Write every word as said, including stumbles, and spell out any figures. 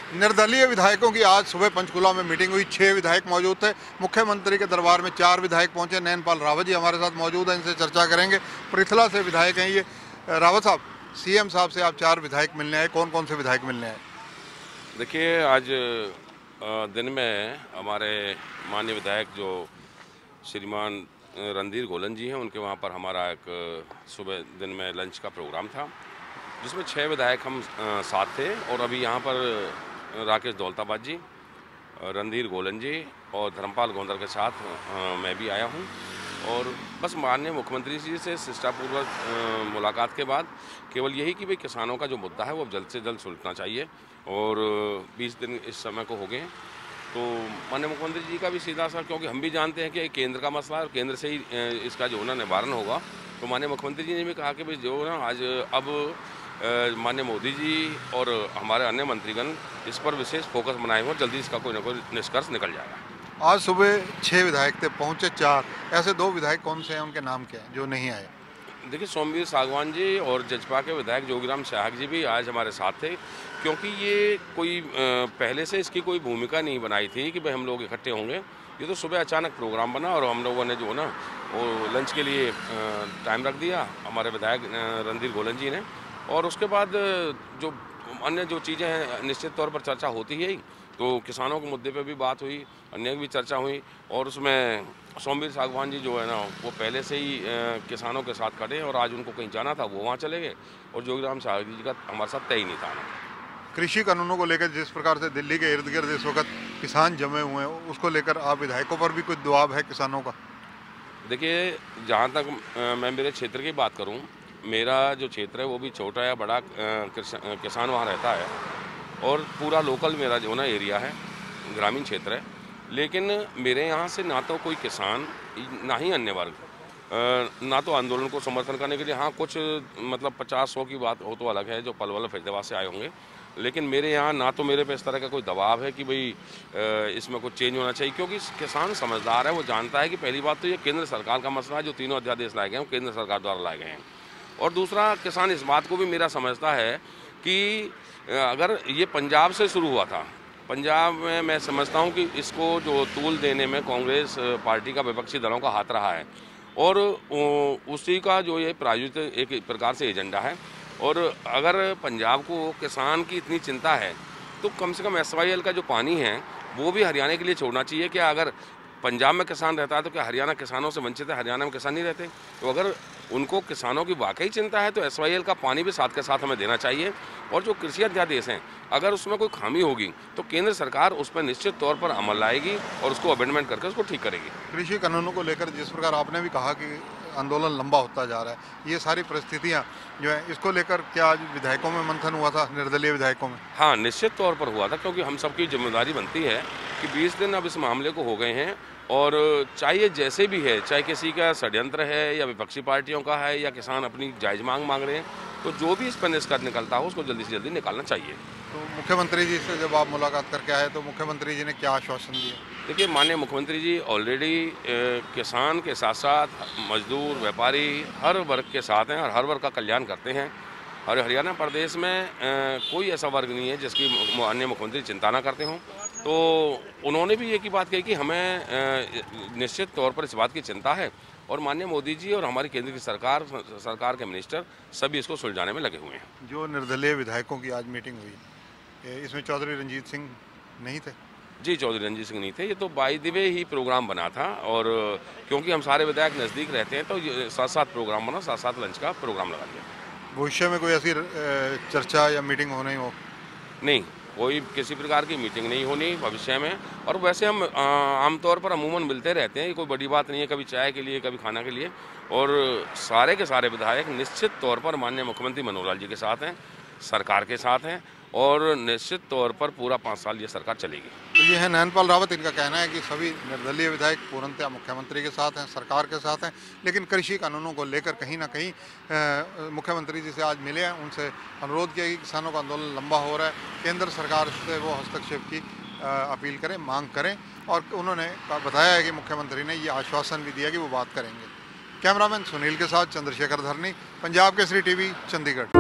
निर्दलीय विधायकों की आज सुबह पंचकुला में मीटिंग हुई। छह विधायक मौजूद थे। मुख्यमंत्री के दरबार में चार विधायक पहुंचे। नैनपाल रावत जी हमारे साथ मौजूद हैं, इनसे चर्चा करेंगे। पृथला से विधायक हैं ये। रावत साहब, सीएम साहब से आप चार विधायक मिलने आए, कौन कौन से विधायक मिलने आए? देखिए, आज दिन में हमारे माननीय विधायक जो श्रीमान रणधीर गोलन जी हैं, उनके वहाँ पर हमारा एक सुबह दिन में लंच का प्रोग्राम था, जिसमें छः विधायक हम साथ थे। और अभी यहाँ पर राकेश दौलताबाद जी, रणधीर गोलन जी और धर्मपाल गोंदर के साथ मैं भी आया हूँ। और बस माननीय मुख्यमंत्री जी से शिष्टापूर्वक मुलाकात के बाद केवल यही कि भाई किसानों का जो मुद्दा है वो जल्द से जल्द सुलझना चाहिए। और बीस दिन इस समय को हो गए हैं, तो माननीय मुख्यमंत्री जी का भी सीधा सा, क्योंकि हम भी जानते हैं कि केंद्र का मसला है और केंद्र से ही इसका जो है ना निवारण होगा। तो माननीय मुख्यमंत्री जी ने भी कहा कि भाई जो ना आज अब माननीय मोदी जी और हमारे अन्य मंत्रीगण इस पर विशेष फोकस बनाए हुए, जल्दी इसका कोई ना कोई निष्कर्ष निकल जाएगा। आज सुबह छः विधायक थे, पहुंचे चार। ऐसे दो विधायक कौन से हैं, उनके नाम क्या हैं जो नहीं आए? देखिए, सोमवीर सागवान जी और जजपा के विधायक जोगीराम शाहक जी भी आज हमारे साथ थे, क्योंकि ये कोई पहले से इसकी कोई भूमिका नहीं बनाई थी कि भाई हम लोग इकट्ठे होंगे। ये तो सुबह अचानक प्रोग्राम बना और हम लोगों ने जो है ना वो लंच के लिए टाइम रख दिया, हमारे विधायक रणधीर गोलन जी ने। और उसके बाद जो अन्य जो चीज़ें हैं निश्चित तौर पर चर्चा होती है ही, तो किसानों के मुद्दे पे भी बात हुई, अन्य भी चर्चा हुई। और उसमें सोमवीर सागवान जी जो है ना वो पहले से ही किसानों के साथ खड़े, और आज उनको कहीं जाना था वो वहाँ चले गए। और जोगीराम शाह जी का हमारे साथ तय ही नहीं था। कृषि कानूनों को लेकर जिस प्रकार से दिल्ली के इर्द गिर्द इस वक्त किसान जमे हुए हैं, उसको लेकर आप विधायकों पर भी कुछ दबाव है किसानों का? देखिए, जहाँ तक मैं मेरे क्षेत्र की बात करूँ, मेरा जो क्षेत्र है वो भी छोटा या बड़ा किसान वहाँ रहता है, और पूरा लोकल मेरा जो ना एरिया है, ग्रामीण क्षेत्र है। लेकिन मेरे यहाँ से ना तो कोई किसान, ना ही अन्य वर्ग, ना तो आंदोलन को समर्थन करने के लिए, हाँ कुछ मतलब पचास सौ की बात हो तो अलग है जो पलवल फैजाबाद से आए होंगे। लेकिन मेरे यहाँ ना तो मेरे पे इस तरह का कोई दबाव है कि भाई इसमें कुछ चेंज होना चाहिए, क्योंकि किसान समझदार है। वो जानता है कि पहली बात तो ये केंद्र सरकार का मसला है, जो तीनों अध्यादेश लाए गए हैं वो केंद्र सरकार द्वारा लाए गए हैं। और दूसरा, किसान इस बात को भी मेरा समझता है कि अगर ये पंजाब से शुरू हुआ था, पंजाब में मैं समझता हूँ कि इसको जो तूल देने में कांग्रेस पार्टी का विपक्षी दलों का हाथ रहा है, और उसी का जो ये प्रायोजित एक प्रकार से एजेंडा है। और अगर पंजाब को किसान की इतनी चिंता है तो कम से कम एस वाई एल का जो पानी है वो भी हरियाणा के लिए छोड़ना चाहिए। क्या अगर पंजाब में किसान रहता है तो क्या हरियाणा किसानों से वंचित है? हरियाणा में किसान नहीं रहते? तो अगर उनको किसानों की वाकई चिंता है तो एस वाई एल का पानी भी साथ के साथ हमें देना चाहिए। और जो कृषि अध्यादेश हैं, अगर उसमें कोई खामी होगी तो केंद्र सरकार उस पर निश्चित तौर पर अमल लाएगी और उसको अमेंडमेंट करके उसको ठीक करेगी। कृषि कानूनों को लेकर जिस प्रकार आपने भी कहा कि आंदोलन लंबा होता जा रहा है, ये सारी परिस्थितियाँ जो है, इसको लेकर क्या आज विधायकों में मंथन हुआ था, निर्दलीय विधायकों में? हाँ, निश्चित तौर पर हुआ था, क्योंकि हम सबकी जिम्मेदारी बनती है कि बीस दिन अब इस मामले को हो गए हैं, और चाहे जैसे भी है, चाहे किसी का षड्यंत्र है या विपक्षी पार्टियों का है या किसान अपनी जायज़ मांग मांग रहे हैं, तो जो भी इस पर निष्कर्ष निकलता हो उसको जल्दी से जल्दी निकालना चाहिए। तो मुख्यमंत्री जी से जब आप मुलाकात करके आए तो मुख्यमंत्री जी ने क्या आश्वासन दिए? देखिए, माननीय मुख्यमंत्री जी ऑलरेडी किसान के साथ साथ मजदूर, व्यापारी, हर वर्ग के साथ हैं और हर वर्ग का कल्याण करते हैं। और हरियाणा प्रदेश में आ, कोई ऐसा वर्ग नहीं है जिसकी माननीय मुख्यमंत्री चिंता ना करते हों। तो उन्होंने भी ये की बात कही कि हमें आ, निश्चित तौर पर इस बात की चिंता है, और माननीय मोदी जी और हमारी केंद्र की सरकार सरकार के मिनिस्टर सभी इसको सुलझाने में लगे हुए हैं। जो निर्दलीय विधायकों की आज मीटिंग हुई, इसमें चौधरी रंजीत सिंह नहीं थे? जी, चौधरी रंजीत सिंह नहीं थे। ये तो बाय द वे ही प्रोग्राम बना था, और क्योंकि हम सारे विधायक नज़दीक रहते हैं तो साथ साथ प्रोग्राम बना, साथ साथ लंच का प्रोग्राम लगा दिया। भविष्य में कोई ऐसी चर्चा या मीटिंग होनी हो? नहीं, कोई किसी प्रकार की मीटिंग नहीं होनी भविष्य में। और वैसे हम आमतौर पर अमूमन मिलते रहते हैं, ये कोई बड़ी बात नहीं है, कभी चाय के लिए, कभी खाना के लिए। और सारे के सारे विधायक निश्चित तौर पर माननीय मुख्यमंत्री मनोहर लाल जी के साथ हैं, सरकार के साथ हैं, और निश्चित तौर पर पूरा पाँच साल ये सरकार चलेगी। तो ये है नैनपाल रावत, इनका कहना है कि सभी निर्दलीय विधायक पूर्णतः मुख्यमंत्री के साथ हैं, सरकार के साथ हैं। लेकिन कृषि कानूनों को लेकर कहीं ना कहीं मुख्यमंत्री जी से आज मिले हैं, उनसे अनुरोध किया कि किसानों का आंदोलन लंबा हो रहा है, केंद्र सरकार से वो हस्तक्षेप की अपील करें, मांग करें। और उन्होंने बताया है कि मुख्यमंत्री ने ये आश्वासन भी दिया कि वो बात करेंगे। कैमरामैन सुनील के साथ चंद्रशेखर धरनी, पंजाब केसरी टीवी, चंडीगढ़।